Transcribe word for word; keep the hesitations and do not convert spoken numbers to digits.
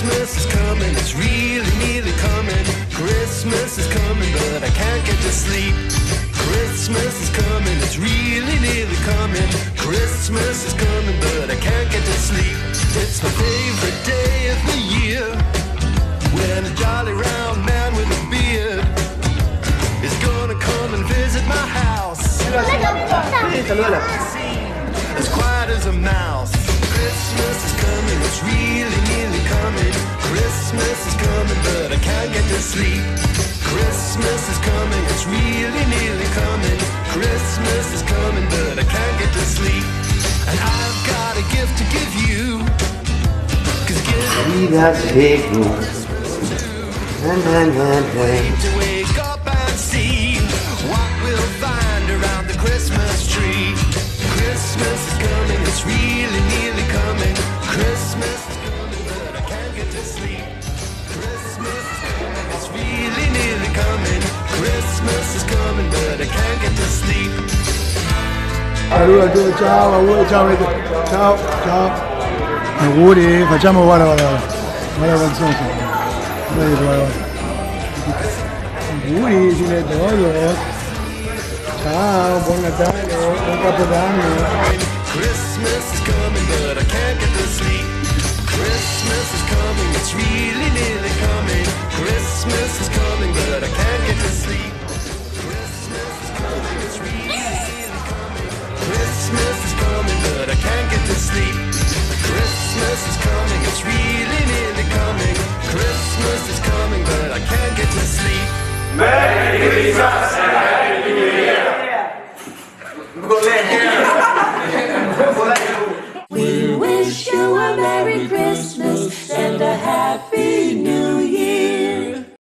Christmas is coming, it's really nearly coming. Christmas is coming, but I can't get to sleep. Christmas is coming, it's really nearly coming. Christmas is coming, but I can't get to sleep. It's my favorite day of the year, when a jolly round man with a beard is gonna come and visit my house. As quiet as a mouse. Christmas is coming, it's really nearly coming. Christmas is coming, but I can't get to sleep. Christmas is coming, it's really nearly coming. Christmas is coming, but I can't get to sleep. And I've got a gift to give you, 'cause giving to wake up and see what we'll find around the Christmas tree. Christmas is coming, it's really nearly coming. Christmas is coming, but I can't get to sleep. Christmas is coming, it's really nearly coming. Christmas is coming, but I can't get to sleep. Allora, ciao, auguri, ciao, ciao, ciao. Auguri, facciamo, guarda, guarda, guarda la canzone. Guarda, guarda. Auguri, Giulietto, guarda. Ciao, buon Natale, buon Capodanno. Christmas is coming, but I can't get to sleep. Christmas is coming, it's really nearly coming. Christmas is coming, but I can't get to sleep. Christmas is coming, it's really nearly coming. Christmas is coming, but I can't get to sleep. Christmas is coming, it's really nearly coming. Christmas is coming, but I can't get to sleep. Merry Christmas and Happy New Year! We wish you a Merry Christmas and a Happy